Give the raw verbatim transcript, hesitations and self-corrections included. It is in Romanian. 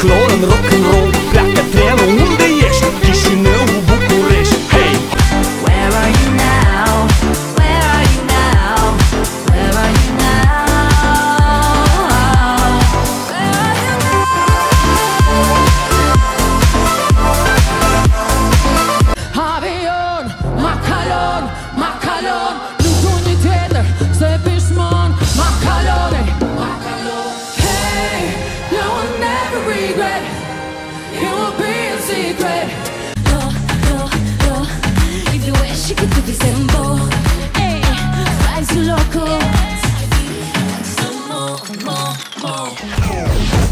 folclor, în rock'n'roll. Pleacă trenul, unde ești? Chișinău, București. Hey! Where are you now? Where are you now? Where are you now? Where are you now? Avion, Macalon, Macalon, Lutuni Teder, Sepishmon, Macalone, Macalon. Hey, you will never regret. It will be a secret. Yo, yo, yo. If you wish you could do this tempo. Hey, rise loco. Some more, more, more.